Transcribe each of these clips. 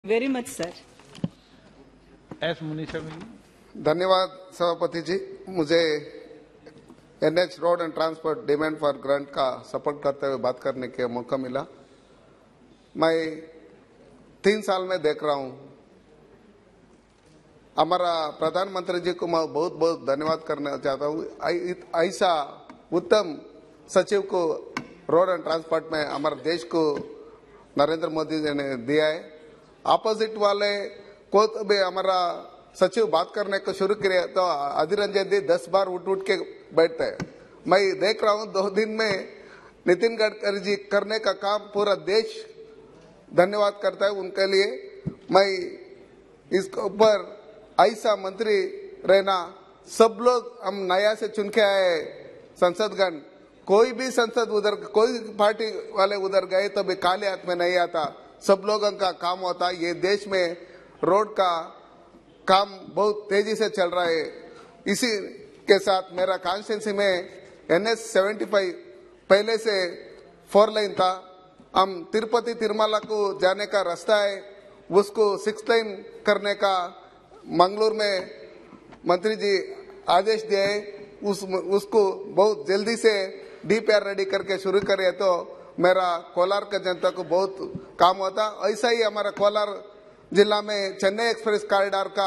Very much sir. S Munisha ji. धन्यवाद सभापति जी, मुझे NH road and transport demand for grant का सपोर्ट करते हुए बात करने का मौका मिला। मैं 3 साल में देख रहा हूं, हमारा प्रधानमंत्री जी को मैं बहुत बहुत धन्यवाद करना चाहता हूं। ऐसा उत्तम सचिव को रोड एंड ट्रांसपोर्ट में हमारे देश को नरेंद्र मोदी जी ने दिया है। अपोजिट वाले को तो भी हमारा सचिव बात करने को शुरू किया तो अधीर रंजन जी 10 बार उठ के बैठते हैं। मैं देख रहा हूं 2 दिन में नितिन गडकरी जी करने का काम पूरा देश धन्यवाद करता है उनके लिए। मैं इसके ऊपर ऐसा मंत्री रहना, सब लोग हम नया से चुन के आए संसदगण, कोई भी संसद उधर कोई पार्टी वाले उधर गए तो भी खाली हाथ में नहीं आता, सब लोगों का काम होता है। ये देश में रोड का काम बहुत तेजी से चल रहा है। इसी के साथ मेरा कॉन्स्टिट्यूंसी में NH 75 पहले से 4 लाइन था, हम तिरुपति तिरुमला को जाने का रास्ता है, उसको 6 लाइन करने का मंगलूर में मंत्री जी आदेश दिए। उसको बहुत जल्दी से DPR रेडी करके शुरू करे तो मेरा कोलार का जनता को बहुत काम होता। ऐसा ही हमारा कोलार जिला में चेन्नई एक्सप्रेस कॉरिडोर का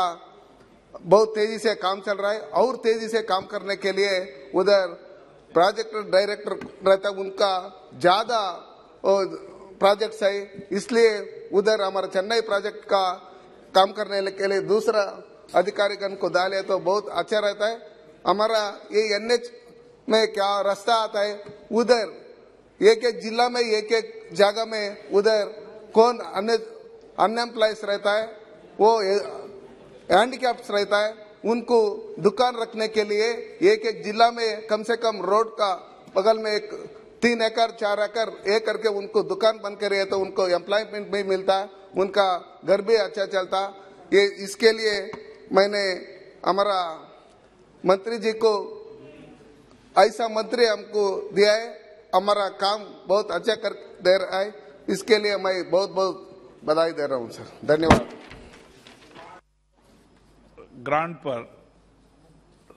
बहुत तेजी से काम चल रहा है और तेजी से काम करने के लिए उधर प्रोजेक्ट डायरेक्टर रहता, उनका ज्यादा प्रोजेक्ट्स है, इसलिए उधर हमारा चेन्नई प्रोजेक्ट का काम करने के लिए दूसरा अधिकारीगण को डाले तो बहुत अच्छा रहता है। हमारा ये NH में क्या रास्ता आता है, उधर एक एक जिला में एक एक जगह में उधर कौन अनएम्प्लॉयज रहता है, वो हैंडीकैप्स रहता है, उनको दुकान रखने के लिए एक एक जिला में कम से कम रोड का बगल में 3 एकड़ 4 एकड़ एक करके उनको दुकान बन के रहे तो उनको एम्प्लॉयमेंट भी मिलता, उनका घर भी अच्छा चलता। ये इसके लिए मैंने हमारा मंत्री जी को ऐसा मंत्री हमको दिया है, हमारा काम बहुत अच्छा कर दे रहा है, इसके लिए मैं बहुत बहुत बधाई दे रहा हूं सर। धन्यवाद। ग्रांट पर